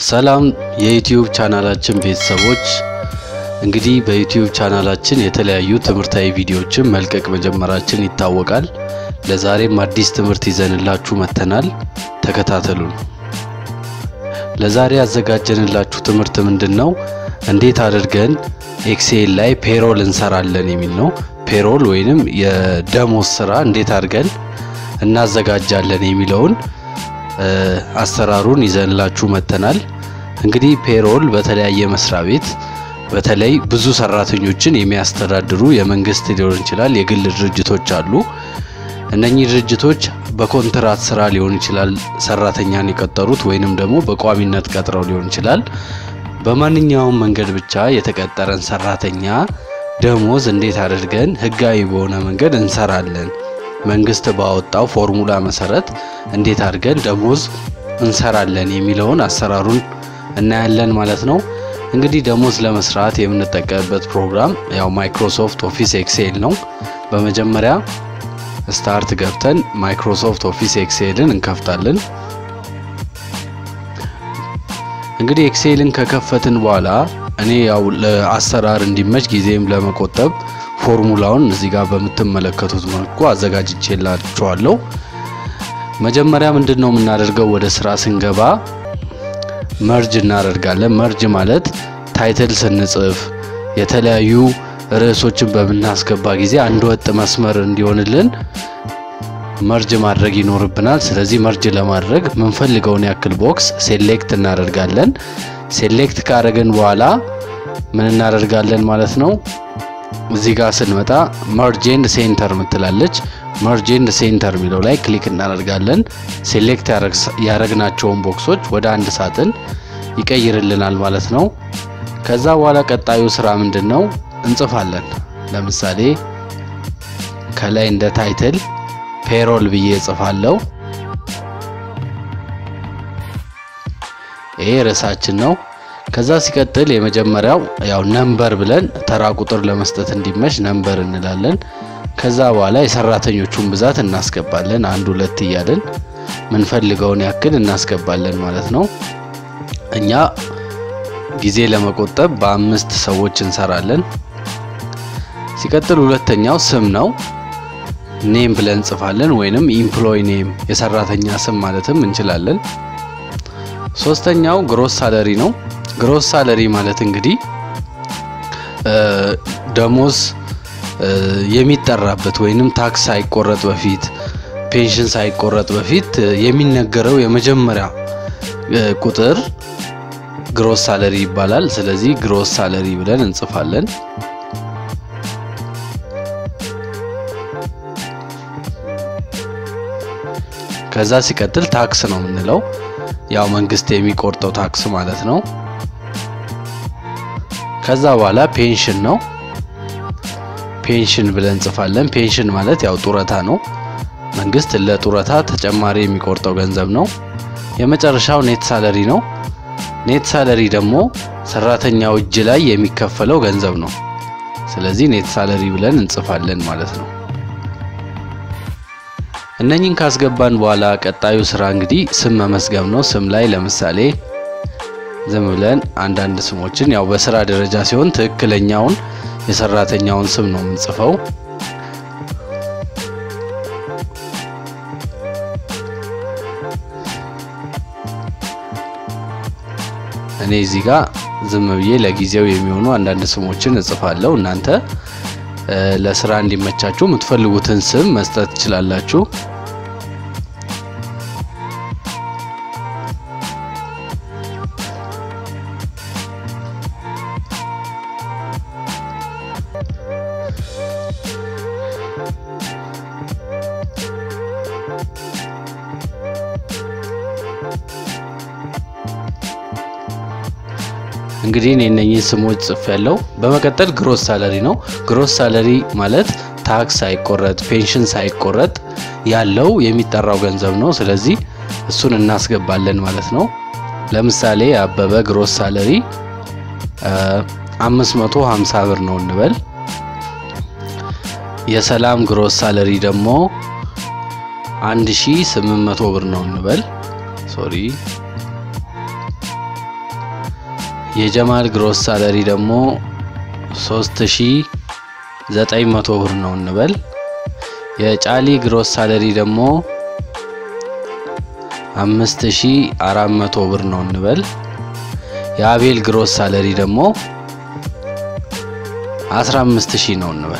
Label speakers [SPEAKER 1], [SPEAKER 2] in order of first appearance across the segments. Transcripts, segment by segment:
[SPEAKER 1] ሰላም የዩቲዩብ ቻናላችን ቤተሰቦች እንግዲህ በዩቲዩብ ቻናላችን የተለያዩ ትምህርታዊ ቪዲዮዎችን መልቀቅ መጀመራችን ይታወቃል። ለዛሬም አዲስ ትምህርት ይዘንላችሁ መተናል። ተከታተሉን። ለዛሬ ያዘጋጀንላችሁ ትምህርት ምንድነው? እንዴት አድርገን ኤክሴል ላይ ፔሮል እንሰራለን የሚል ነው። ፔሮል ወይንም የደሞዝ ስራ እንዴት አድርገን እናዘጋጃለን የሚለውን አሰራሩን ይዘንላችሁ መተናል። እንግዲህ ፔሮል በተለያየ መስሪያ ቤት በተለይ ብዙ ሰራተኞችን የሚያስተዳድሩ የመንግስት ሊሆን ይችላል የግል ድርጅቶች አሉ። እነኚህ ድርጅቶች በኮንትራት ስራ ሊሆን ይችላል ሰራተኛን የቀጠሩት ወይንም ደግሞ በቋሚነት ቀጥረው ሊሆን ይችላል። በማንኛውም መንገድ ብቻ የተቀጠረን ሰራተኛ ደሞዝ እንዴት አድርገን ህጋዊ በሆነ መንገድ እንሰራለን መንግስት ባወጣው ፎርሙላ መሰረት እንዴት አድርገን ደሞዝ እንሰራለን የሚለውን አሰራሩን እናያለን ማለት ነው። እንግዲህ ደሞዝ ለመስራት የምንጠቀምበት ፕሮግራም ያው ማይክሮሶፍት ኦፊስ ኤክሴል ነው። በመጀመሪያ ስታርት ገብተን ማይክሮሶፍት ኦፊስ ኤክሴልን እንከፍታለን። እንግዲህ ኤክሴልን ከከፈትን በኋላ እኔ ያው ለአሰራር እንዲመች ጊዜም ለመቆጠብ ፎርሙላውን እዚህ ጋር በመተመለከቱት መልኩ አዘጋጅቼላችኋለሁ። መጀመሪያ ምንድነው የምናደርገው? ወደ ስራ ስንገባ መርጅ እናደርጋለን። መርጅ ማለት ታይትል ስንጽፍ የተለያዩ ርዕሶችን በመናስገባ ጊዜ አንድ ወጥ መስመር እንዲሆንልን መርጅ ማድረግ ይኖርብናል። ስለዚህ መርጅ ለማድረግ ምንፈልገውን ያክል ቦክስ ሴሌክት እናደርጋለን። ሴሌክት ካደረግን በኋላ ምን እናደርጋለን ማለት ነው? እዚህ ጋር ስንመጣ መርጅ ኤንድ ሴንተር ምትላለች። መርጅ ኤንድ ሴንተር ሚለው ላይ ክሊክ እናደርጋለን። ሴሌክት ያረግናቸውን ቦክሶች ወደ አንድ ሳጥን ይቀይርልናል ማለት ነው። ከዛ በኋላ ቀጣዩ ስራ ምንድነው? እንጽፋለን። ለምሳሌ ከላይ እንደ ታይትል ፔሮል ብዬ ጽፋለሁ። ይሄ ርዕሳችን ነው። ከዛ ሲቀጥል የመጀመሪያው ያው ነምበር ብለን ተራ ቁጥር ለመስጠት እንዲመች ነምበር እንላለን። ከዛ በኋላ የሰራተኞቹን ብዛት እናስገባለን 1 2 እያልን ምንፈልገውን ያክል እናስገባለን ማለት ነው። እኛ ጊዜ ለመቆጠብ በ5 ሰዎች እንሰራለን። ሲቀጥል ሁለተኛው ስም ነው። ኔም ብለን ጽፋለን ወይንም ኢምፕሎይ ኔም የሰራተኛ ስም ማለትም እንችላለን። ሶስተኛው ግሮስ ሳለሪ ነው። ግሮስ ሳለሪ ማለት እንግዲህ ደሞዝ የሚጠራበት ወይንም ታክስ ሳይቆረጥ በፊት ፔንሽን ሳይቆረጥ በፊት የሚነገረው የመጀመሪያ ቁጥር ግሮስ ሳለሪ ይባላል። ስለዚህ ግሮስ ሳለሪ ብለን እንጽፋለን። ከዛ ሲቀጥል ታክስ ነው የምንለው ያው መንግስት የሚቆርጠው ታክስ ማለት ነው። ከዛ በኋላ ፔንሽን ነው። ፔንሽን ብለን እንጽፋለን። ፔንሽን ማለት ያው ጡረታ ነው። መንግስት ለጡረታ ተጨማሪ የሚቆርጠው ገንዘብ ነው። የመጨረሻው ኔት ሳለሪ ነው። ኔት ሳለሪ ደግሞ ሰራተኛው እጅ ላይ የሚከፈለው ገንዘብ ነው። ስለዚህ ኔት ሳለሪ ብለን እንጽፋለን ማለት ነው። እነኚህን ካስገባን በኋላ ቀጣዩ ስራ እንግዲህ ስም መመዝገብ ነው። ስም ላይ ለምሳሌ ዝም ብለን አንዳንድ ስሞችን ያው በስራ ደረጃ ሲሆን ትክክለኛውን የሰራተኛውን ስም ነው የምንጽፈው። እኔ እዚህ ጋር ዝም ብዬ ለጊዜው የሚሆኑ አንዳንድ ስሞችን እጽፋለሁ። እናንተ ለስራ እንዲመቻችሁ የምትፈልጉትን ስም መስጠት ትችላላችሁ። እንግዲህ እነኚህ ስሞች ጽፌያለሁ። በመቀጠል ግሮስ ሳለሪ ነው። ግሮስ ሳለሪ ማለት ታክስ ሳይቆረጥ ፔንሽን ሳይቆረጥ ያለው የሚጠራው ገንዘብ ነው። ስለዚህ እሱን እናስገባለን ማለት ነው። ለምሳሌ አበበ ግሮስ ሳለሪ 550 ብር ነው እንበል። የሰላም ግሮስ ሳለሪ ደግሞ 1800 ብር ነው እንበል። ሶሪ የጀማል ግሮስ ሳለሪ ደግሞ 3900 ብር ነው እንበል። የጫሊ ግሮስ ሳለሪ ደግሞ 5400 ብር ነው እንበል። የአቤል ግሮስ ሳለሪ ደግሞ 15000 ነው እንበል።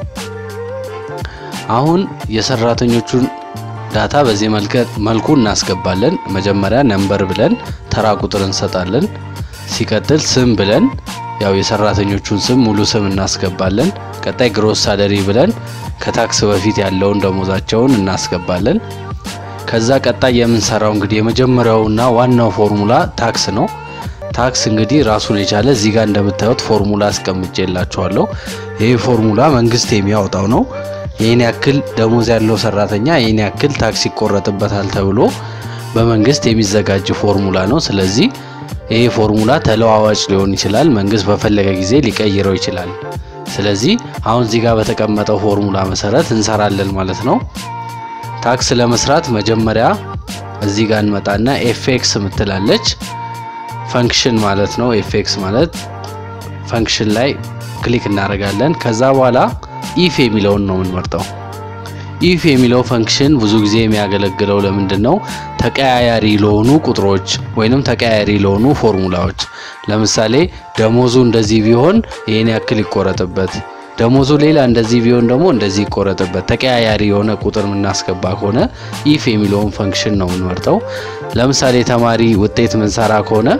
[SPEAKER 1] አሁን የሰራተኞቹን ዳታ በዚህ መልኩ እናስገባለን። መጀመሪያ ነምበር ብለን ተራ ቁጥር እንሰጣለን። ሲቀጥል ስም ብለን ያው የሰራተኞቹን ስም ሙሉ ስም እናስገባለን። ቀጣይ ግሮስ ሳለሪ ብለን ከታክስ በፊት ያለውን ደሞዛቸውን እናስገባለን። ከዛ ቀጣይ የምንሰራው እንግዲህ የመጀመሪያውና ዋናው ፎርሙላ ታክስ ነው። ታክስ እንግዲህ ራሱን የቻለ እዚህ ጋር እንደምታዩት ፎርሙላ አስቀምጬላችኋለሁ። ይሄ ፎርሙላ መንግስት የሚያወጣው ነው። ይሄን ያክል ደሞዝ ያለው ሰራተኛ ይሄን ያክል ታክስ ይቆረጥበታል ተብሎ በመንግስት የሚዘጋጅ ፎርሙላ ነው። ስለዚህ ይሄ ፎርሙላ ተለዋዋጭ ሊሆን ይችላል፣ መንግስት በፈለገ ጊዜ ሊቀይረው ይችላል። ስለዚህ አሁን እዚህ ጋር በተቀመጠው ፎርሙላ መሰረት እንሰራለን ማለት ነው። ታክስ ለመስራት መጀመሪያ እዚህ ጋር እንመጣና ኤፍኤክስ ምትላለች ፈንክሽን ማለት ነው። ኤፍኤክስ ማለት ፈንክሽን ላይ ክሊክ እናደርጋለን። ከዛ በኋላ ኢፍ የሚለውን ነው የምንመርጠው። ኢፍ የሚለው ፈንክሽን ብዙ ጊዜ የሚያገለግለው ለምንድነው? ተቀያያሪ ለሆኑ ቁጥሮች ወይንም ተቀያያሪ ለሆኑ ፎርሙላዎች፣ ለምሳሌ ደሞዙ እንደዚህ ቢሆን ይሄን ያክል ይቆረጥበት፣ ደሞዙ ሌላ እንደዚህ ቢሆን ደግሞ እንደዚህ ይቆረጥበት፣ ተቀያያሪ የሆነ ቁጥር ምናስገባ ከሆነ ኢፍ የሚለውን ፈንክሽን ነው የምንመርጠው። ለምሳሌ ተማሪ ውጤት ምንሰራ ከሆነ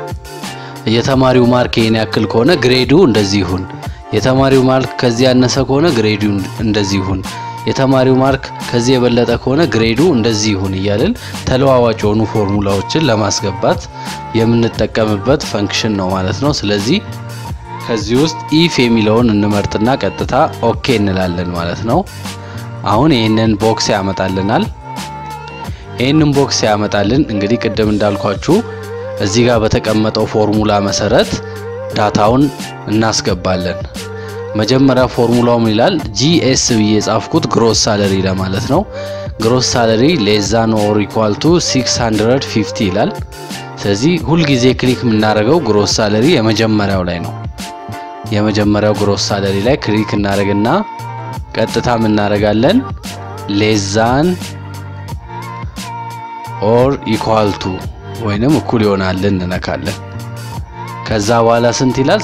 [SPEAKER 1] የተማሪው ማርክ ይሄን ያክል ከሆነ ግሬዱ እንደዚህ ይሁን፣ የተማሪው ማርክ ከዚህ ያነሰ ከሆነ ግሬዱ እንደዚህ ይሁን፣ የተማሪው ማርክ ከዚህ የበለጠ ከሆነ ግሬዱ እንደዚህ ይሁን እያልን ተለዋዋጭ የሆኑ ፎርሙላዎችን ለማስገባት የምንጠቀምበት ፈንክሽን ነው ማለት ነው። ስለዚህ ከዚህ ውስጥ ኢፍ የሚለውን እንመርጥና ቀጥታ ኦኬ እንላለን ማለት ነው። አሁን ይሄንን ቦክስ ያመጣልናል። ይሄንን ቦክስ ያመጣልን እንግዲህ ቅድም እንዳልኳችሁ እዚህ ጋር በተቀመጠው ፎርሙላ መሰረት ዳታውን እናስገባለን። መጀመሪያ ፎርሙላው ምን ይላል? ጂኤስ ብዬ ጻፍኩት ግሮስ ሳለሪ ለማለት ነው። ግሮስ ሳለሪ ሌስ ዛን ኦር ኢኳል ቱ 650 ይላል። ስለዚህ ሁሉ ጊዜ ክሊክ የምናደርገው ግሮስ ሳለሪ የመጀመሪያው ላይ ነው። የመጀመሪያው ግሮስ ሳለሪ ላይ ክሊክ እናደርግና ቀጥታ ምን እናደርጋለን? ሌስ ዛን ኦር ኢኳል ቱ ወይንም እኩል ይሆናል እንነካለን። ከዛ በኋላ ስንት ይላል?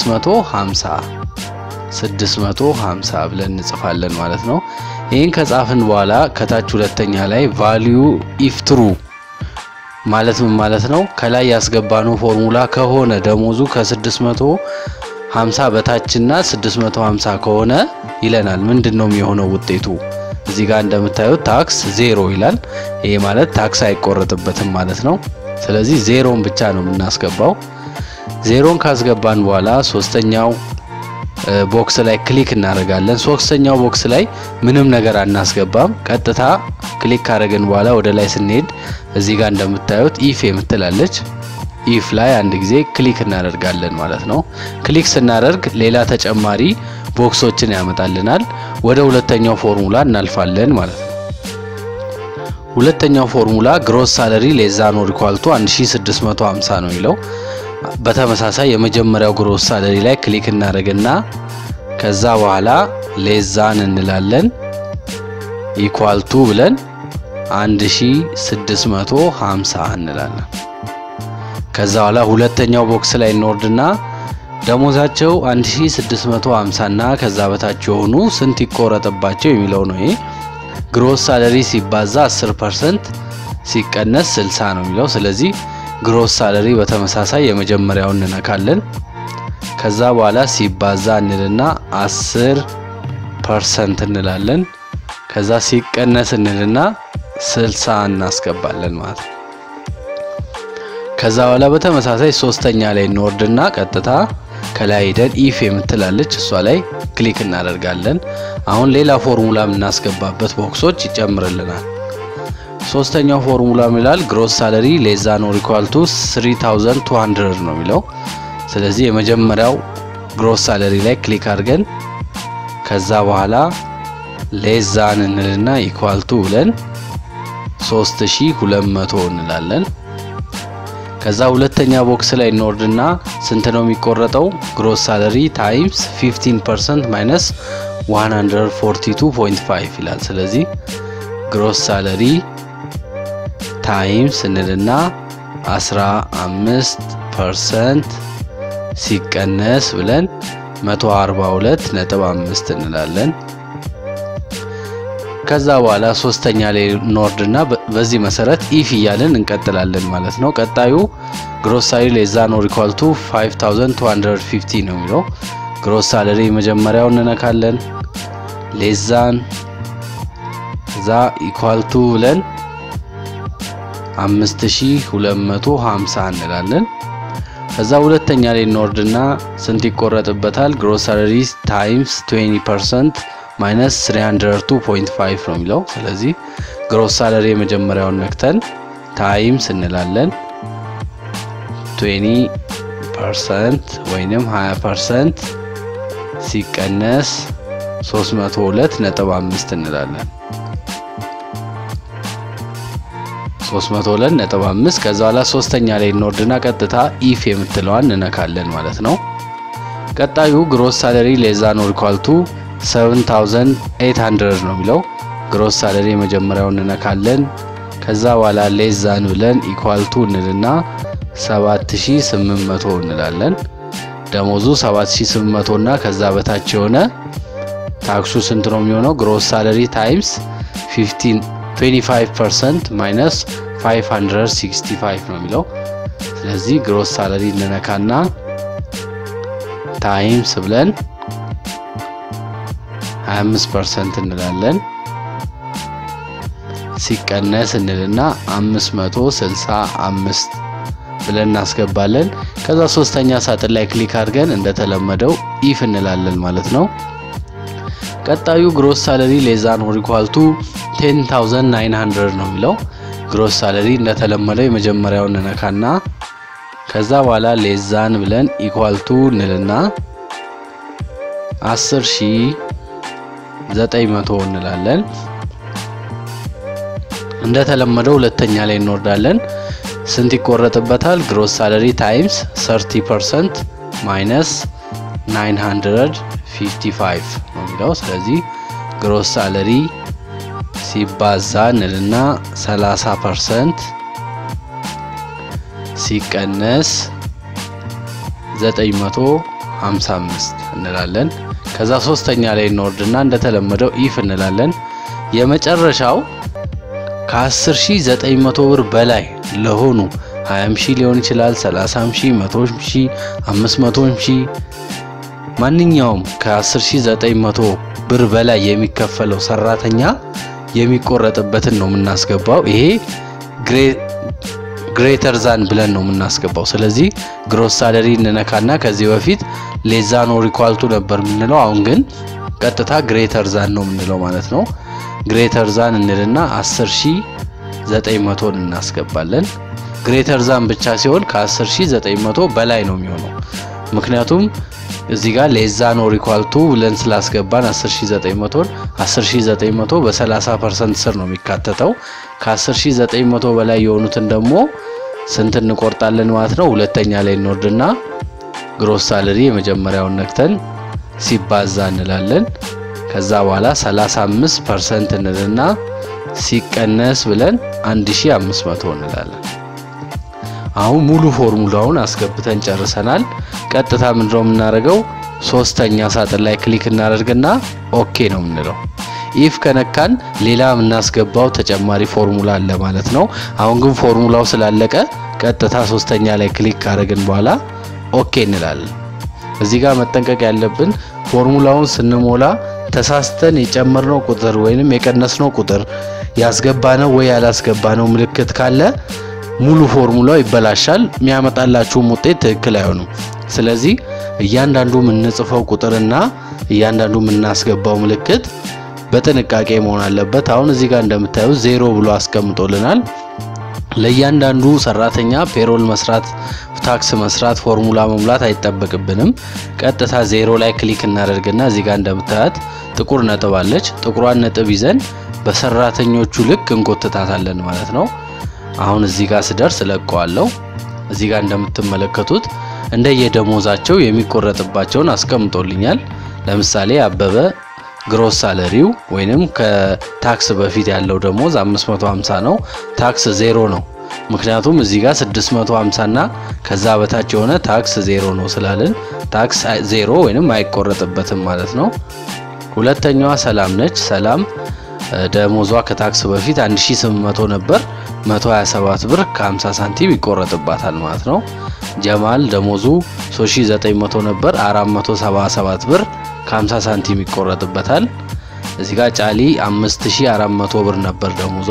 [SPEAKER 1] 650 ብለን እንጽፋለን ማለት ነው። ይሄን ከጻፍን በኋላ ከታች ሁለተኛ ላይ ቫልዩ ኢፍ ትሩ ማለት ምን ማለት ነው? ከላይ ያስገባነው ፎርሙላ ከሆነ ደሞዙ ከ650 በታችና 650 ከሆነ ይለናል። ምንድነው የሚሆነው ውጤቱ? እዚህ ጋር እንደምታዩት ታክስ 0 ይላል። ይሄ ማለት ታክስ አይቆረጥበትም ማለት ነው። ስለዚህ ዜሮን ብቻ ነው የምናስገባው። ዜሮን ካስገባን በኋላ ሶስተኛው ቦክስ ላይ ክሊክ እናደርጋለን። ሶስተኛው ቦክስ ላይ ምንም ነገር አናስገባም። ቀጥታ ክሊክ ካደረግን በኋላ ወደ ላይ ስንሄድ እዚህ ጋር እንደምታዩት ኢፍ የምትላለች ኢፍ ላይ አንድ ጊዜ ክሊክ እናደርጋለን ማለት ነው። ክሊክ ስናደርግ ሌላ ተጨማሪ ቦክሶችን ያመጣልናል። ወደ ሁለተኛው ፎርሙላ እናልፋለን ማለት ነው። ሁለተኛው ፎርሙላ ግሮስ ሳለሪ ሌስ ዛን ኦር ኢኳል ቱ 1650 ነው ይለው። በተመሳሳይ የመጀመሪያው ግሮስ ሳለሪ ላይ ክሊክ እናደርግና ከዛ በኋላ ሌስ ዛን እንላለን ኢኳል ቱ ብለን 1650 እንላለን። ከዛ በኋላ ሁለተኛው ቦክስ ላይ እንወርድና ደሞዛቸው 1650 እና ከዛ በታች የሆኑ ስንት ይቆረጥባቸው የሚለው ነው። ይሄ ግሮስ ሳለሪ ሲባዛ 10% ሲቀነስ 60 ነው የሚለው። ስለዚህ ግሮስ ሳለሪ በተመሳሳይ የመጀመሪያውን እንነካለን። ከዛ በኋላ ሲባዛ እንልና 10% እንላለን። ከዛ ሲቀነስ እንልና 60 እናስገባለን ማለት ነው። ከዛ በኋላ በተመሳሳይ ሶስተኛ ላይ እንወርድና ቀጥታ ከላይ ሄደን ኢፍ የምትላለች እሷ ላይ ክሊክ እናደርጋለን። አሁን ሌላ ፎርሙላ የምናስገባበት ቦክሶች ይጨምርልናል። ሶስተኛው ፎርሙላ ይላል ግሮስ ሳለሪ ሌስ ዛን ኦር ኢኳል ቱ 3200 ነው የሚለው። ስለዚህ የመጀመሪያው ግሮስ ሳለሪ ላይ ክሊክ አድርገን ከዛ በኋላ ሌስ ዛን እንልና ኢኳል ቱ ብለን 3200 እንላለን። ከዛ ሁለተኛ ቦክስ ላይ እንወርድና ስንት ነው የሚቆረጠው ግሮስ ሳለሪ ታይምስ 15% ማይነስ 142.5 ይላል ስለዚህ ግሮስ ሳለሪ ታይምስ እንልና 15% ሲቀነስ ብለን 142.5 እንላለን ከዛ በኋላ ሶስተኛ ላይ ኖርድና በዚህ መሰረት ኢፍ ይያለን እንቀጥላለን ማለት ነው ቀጣዩ ግሮስ ሳለሪ ሌስ ዛን ኦር ኢኳል ቱ 5250 ነው የሚለው ግሮስ ሳለሪ መጀመሪያው እንነካለን ሌስ ዛን ዛ ኢኳል ቱ ብለን 5250 እንላለን ከዛ ሁለተኛ ላይ ኖርድና ስንት ይቆረጥበታል ግሮስ ሳለሪ ታይምስ 20% ማይነስ 302.5 ነው የሚለው ስለዚህ ግሮስ ሳለሪ የመጀመሪያውን ነክተን ታይምስ እንላለን 20% ወይንም 20% ሲቀነስ 302.5 እንላለን 302.5 ከዛ በኋላ ሶስተኛ ላይ ኖርድና ቀጥታ ኢፍ የምትለዋን እንነካለን ማለት ነው ቀጣዩ ግሮስ ሳለሪ ሌስ ዛን ኦር ኢኳል ቱ 7800 ነው የሚለው ግሮስ ሳለሪ የመጀመሪያውን እንነካለን ከዛ በኋላ ሌስ ዛን ብለን ኢኳል ቱ እንልና 7800 እንላለን ደሞዙ 7800 እና ከዛ በታች የሆነ ታክሱ ስንት ነው የሚሆነው ግሮስ ሳለሪ ታይምስ 25% ማይነስ 565 ነው የሚለው ስለዚህ ግሮስ ሳለሪ እንነካና ታይምስ ብለን 25% እንላለን ሲቀነስ እንልና 565 ብለን እናስገባለን ከዛ ሶስተኛ ሳጥን ላይ ክሊክ አድርገን እንደተለመደው ኢፍ እንላለን ማለት ነው ቀጣዩ ግሮስ ሳለሪ ሌስ ዛን ኦር ኢኳል ቱ 10900 ነው የሚለው ግሮስ ሳለሪ እንደተለመደው የመጀመሪያውን እንነካና ከዛ በኋላ ሌስ ዛን ብለን ኢኳል ቱ እንልና 10900 እንላለን እንደተለመደው ሁለተኛ ላይ እንወርዳለን ስንት ይቆረጥበታል ግሮስ ሳለሪ ታይምስ 30% ማይነስ 955 ነው የሚለው ስለዚህ ግሮስ ሳለሪ ሲባዛ እንልና 30% ሲቀነስ 955 እንላለን ከዛ ሶስተኛ ላይ እንወርድና እንደተለመደው ኢፍ እንላለን የመጨረሻው ከ10900 ብር በላይ ለሆኑ 20000 ሊሆን ይችላል 30000 100000 500000 ማንኛውም ከ10900 ብር በላይ የሚከፈለው ሰራተኛ የሚቆረጥበትን ነው የምናስገባው ይሄ ግሬተር ዛን ብለን ነው የምናስገባው ስለዚህ ግሮስ ሳለሪ እንነካና ከዚህ በፊት ሌስ ዛን ኦር ኢኳል ቱ ነበር የምንለው አሁን ግን ቀጥታ ግሬተር ዛን ነው የምንለው ማለት ነው ግሬተር ዛን እንልና 10900 እናስገባለን ግሬተር ዛን ብቻ ሲሆን ከ10900 በላይ ነው የሚሆነው ምክንያቱም እዚህ ጋር ሌስ ዛን ኦር ኢኳል ቱ ብለን ስላስገባን 10900 በ30% ስር ነው የሚካተተው ከ10900 በላይ የሆኑትን ደግሞ ስንት እንቆርጣለን ማለት ነው ሁለተኛ ላይ እንወርድና ግሮስ ሳለሪ የመጀመሪያውን ነክተን ሲባዛ እንላለን ከዛ በኋላ 35% እንልና ሲቀነስ ብለን 1500 እንላለን አሁን ሙሉ ፎርሙላውን አስገብተን ጨርሰናል ቀጥታ ምንድነው የምናደርገው ሶስተኛ ሳጥን ላይ ክሊክ እናደርግና ኦኬ ነው የምንለው ኢፍ ከነካን ሌላ እናስገባው ተጨማሪ ፎርሙላ አለ ማለት ነው አሁን ግን ፎርሙላው ስላለቀ ቀጥታ ሶስተኛ ላይ ክሊክ ካደረግን በኋላ ኦኬ እንላለን እዚህ ጋር መጠንቀቅ ያለብን ፎርሙላውን ስንሞላ ተሳስተን የጨመርነው ቁጥር ወይንም የቀነስነው ቁጥር ያስገባነው ወይ ያላስገባነው ምልክት ካለ ሙሉ ፎርሙላው ይበላሻል የሚያመጣላችሁ ውጤት ትክክል አይሆንም ስለዚህ እያንዳንዱ ምንጽፈው ቁጥርና እያንዳንዱ ምናስገባው ምልክት በጥንቃቄ መሆን አለበት አሁን እዚህ ጋር እንደምታዩት 0 ብሎ አስቀምጦልናል ለእያንዳንዱ ሰራተኛ ፔሮል መስራት ታክስ መስራት ፎርሙላ መሙላት አይጠበቅብንም ቀጥታ 0 ላይ ክሊክ እናደርግና እዚህ ጋር እንደምታዩት ጥቁር ነጥብ አለች ጥቁሯን ነጥብ ይዘን በሰራተኞቹ ልክ እንቆጥታታለን ማለት ነው አሁን እዚህ ጋር ስደርስ ለቀዋለሁ እዚህ ጋር እንደምትመለከቱት እንደየደሞዛቸው የሚቆረጥባቸውን አስቀምጦልኛል። ለምሳሌ አበበ ግሮስ ሳለሪው ወይንም ከታክስ በፊት ያለው ደሞዝ 550 ነው። ታክስ 0 ነው። ምክንያቱም እዚህ ጋር 650 እና ከዛ በታች የሆነ ታክስ 0 ነው ስላልን ታክስ 0 ወይንም አይቆረጥበትም ማለት ነው። ሁለተኛዋ ሰላም ነች። ሰላም ደሞዟ ከታክስ በፊት 1800 ነበር። 127 ብር ከ50 ሳንቲም ይቆረጥባታል ማለት ነው። ጀማል ደሞዙ 3900 ነበር። 477 ብር ከ50 ሳንቲም ይቆረጥበታል። እዚህ ጋር ጫሊ 5400 ብር ነበር ደሞዟ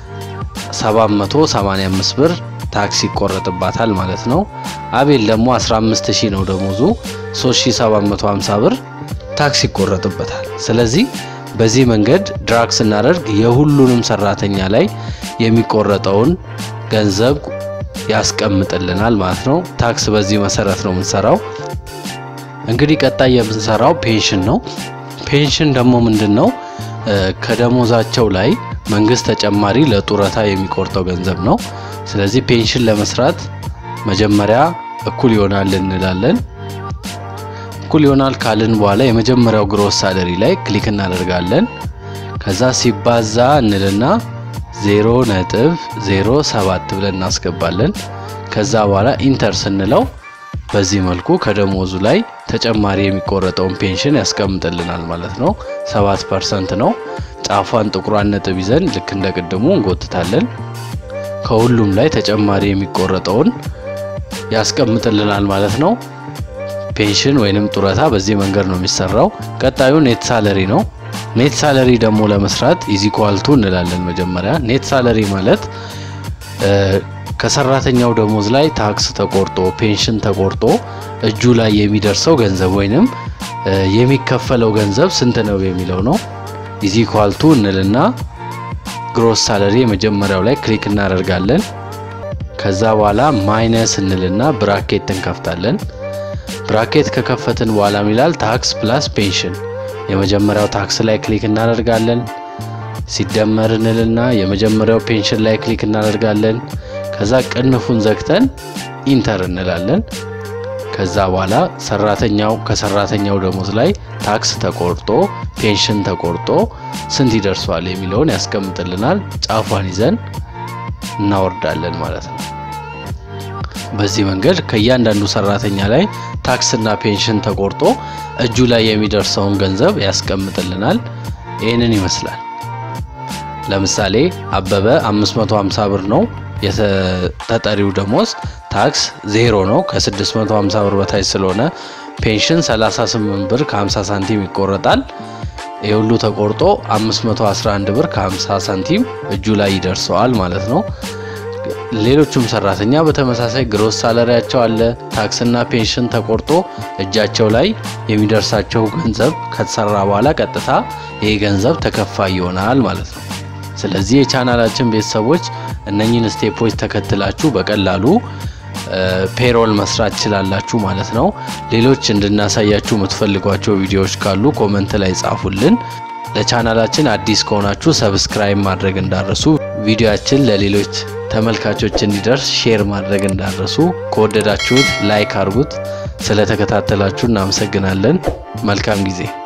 [SPEAKER 1] 785 ብር ታክስ ይቆረጥባታል ማለት ነው። አቤል ደግሞ 15000 ነው ደሞዙ 3750 ብር ታክስ ይቆረጥበታል። ስለዚህ በዚህ መንገድ ድራግ ስናደርግ የሁሉንም ሰራተኛ ላይ የሚቆረጠውን ገንዘብ ያስቀምጥልናል ማለት ነው። ታክስ በዚህ መሰረት ነው የምንሰራው። እንግዲህ ቀጣይ የምንሰራው ፔንሽን ነው። ፔንሽን ደግሞ ምንድነው? ከደሞዛቸው ላይ መንግስት ተጨማሪ ለጡረታ የሚቆርጠው ገንዘብ ነው። ስለዚህ ፔንሽን ለመስራት መጀመሪያ እኩል ይሆናል እንላለን። እኩል ይሆናል ካልን በኋላ የመጀመሪያው ግሮስ ሳለሪ ላይ ክሊክ እናደርጋለን። ከዛ ሲባዛ እንልና 0.07 ብለን እናስገባለን። ከዛ በኋላ ኢንተር ስንለው በዚህ መልኩ ከደሞዙ ላይ ተጨማሪ የሚቆረጠውን ፔንሽን ያስቀምጥልናል ማለት ነው። 7% ነው። ጫፏን ጥቁሯን ነጥብ ይዘን ልክ እንደቀደሙ እንጎትታለን። ከሁሉም ላይ ተጨማሪ የሚቆረጠውን ያስቀምጥልናል ማለት ነው። ፔንሽን ወይንም ጡረታ በዚህ መንገድ ነው የሚሰራው። ቀጣዩ ኔት ሳለሪ ነው። ኔት ሳለሪ ደግሞ ለመስራት ኢዚኳልቱ እንላለን። መጀመሪያ ኔት ሳለሪ ማለት ከሰራተኛው ደሞዝ ላይ ታክስ ተቆርጦ ፔንሽን ተቆርጦ እጁ ላይ የሚደርሰው ገንዘብ ወይንም የሚከፈለው ገንዘብ ስንት ነው የሚለው ነው። ኢዚኳልቱ እንልና ግሮስ ሳለሪ የመጀመሪያው ላይ ክሊክ እናደርጋለን። ከዛ በኋላ ማይነስ እንልና ብራኬት እንከፍታለን። ብራኬት ከከፈትን በኋላ ይላል ታክስ ፕላስ ፔንሽን። የመጀመሪያው ታክስ ላይ ክሊክ እናደርጋለን። ሲደመር እንልና የመጀመሪያው ፔንሽን ላይ ክሊክ እናደርጋለን። ከዛ ቅንፉን ዘግተን ኢንተር እንላለን። ከዛ በኋላ ከሰራተኛው ደሞዝ ላይ ታክስ ተቆርጦ ፔንሽን ተቆርጦ ስንት ይደርሷል የሚለውን ያስቀምጥልናል። ጫፏን ይዘን እናወርዳለን ማለት ነው። በዚህ መንገድ ከእያንዳንዱ ሰራተኛ ላይ ታክስና ፔንሽን ተቆርጦ እጁ ላይ የሚደርሰውን ገንዘብ ያስቀምጥልናል። ይሄንን ይመስላል። ለምሳሌ አበበ 550 ብር ነው የተጠሪው ደሞዝ። ታክስ 0 ነው ከ650 ብር በታች ስለሆነ ፔንሽን 38 ብር ከ50 ሳንቲም ይቆረጣል። የሁሉ ተቆርጦ 511 ብር ከ50 ሳንቲም እጁ ላይ ይደርሰዋል ማለት ነው። ሌሎችም ሰራተኛ በተመሳሳይ ግሮስ ሳለሪያቸው አለ። ታክስና ፔንሽን ተቆርጦ እጃቸው ላይ የሚደርሳቸው ገንዘብ ከተሰራ በኋላ ቀጥታ ይሄ ገንዘብ ተከፋይ ይሆናል ማለት ነው። ስለዚህ የቻናላችን ቤተሰቦች እነኚህን ስቴፖች ተከትላችሁ በቀላሉ ፔሮል መስራት ይችላልላችሁ ማለት ነው። ሌሎች እንድናሳያችሁ የምትፈልጓቸው ቪዲዮዎች ካሉ ኮሜንት ላይ ጻፉልን። ለቻናላችን አዲስ ከሆናችሁ ሰብስክራይብ ማድረግ እንዳትረሱ። ቪዲዮአችን ለሌሎች ተመልካቾች እንዲደርስ ሼር ማድረግ እንዳትረሱ። ከወደዳችሁት ላይክ አድርጉት። ስለተከታተላችሁ እናመሰግናለን። መልካም ጊዜ